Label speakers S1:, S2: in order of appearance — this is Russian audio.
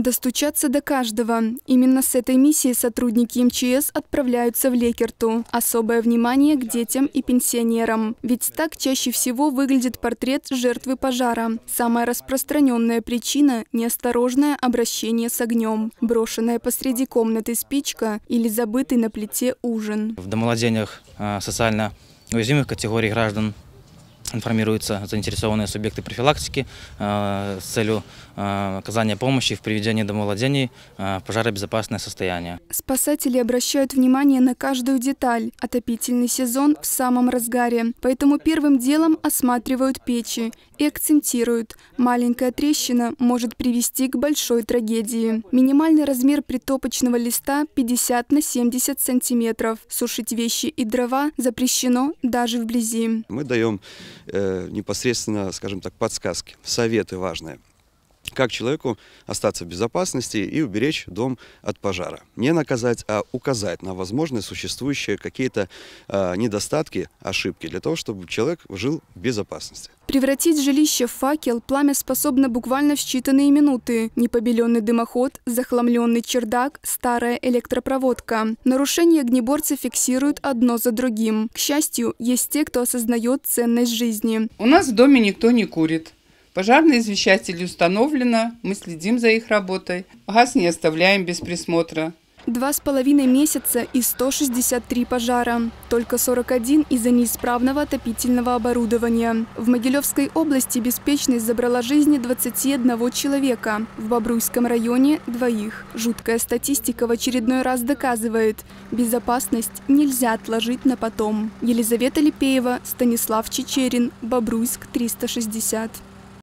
S1: Достучаться до каждого. Именно с этой миссией сотрудники МЧС отправляются в Лекерту. Особое внимание к детям и пенсионерам. Ведь так чаще всего выглядит портрет жертвы пожара. Самая распространенная причина – неосторожное обращение с огнем. Брошенная посреди комнаты спичка или забытый на плите ужин.
S2: В домовладениях социально уязвимых категорий граждан информируются заинтересованные субъекты профилактики с целью оказания помощи в приведении домовладений в пожаробезопасное состояние.
S1: Спасатели обращают внимание на каждую деталь. Отопительный сезон в самом разгаре. Поэтому первым делом осматривают печи и акцентируют. Маленькая трещина может привести к большой трагедии. Минимальный размер притопочного листа 50 на 70 сантиметров. Сушить вещи и дрова запрещено даже вблизи.
S3: Мы даем непосредственно, скажем так, подсказки, советы важные. Как человеку остаться в безопасности и уберечь дом от пожара. Не наказать, а указать на возможные существующие какие-то недостатки, ошибки, для того, чтобы человек жил в безопасности.
S1: Превратить жилище в факел пламя способно буквально в считанные минуты. Непобеленный дымоход, захламленный чердак, старая электропроводка. Нарушения огнеборцы фиксируют одно за другим. К счастью, есть те, кто осознает ценность жизни.
S4: У нас в доме никто не курит. Пожарные извещатели установлено, мы следим за их работой. Газ не оставляем без присмотра.
S1: 2,5 месяца и 163 пожара. Только 41 из-за неисправного отопительного оборудования. В Могилевской области беспечность забрала жизни 21 человека. В Бобруйском районе – 2. Жуткая статистика в очередной раз доказывает – безопасность нельзя отложить на потом. Елизавета Липеева, Станислав Чечерин, Бобруйск, 360.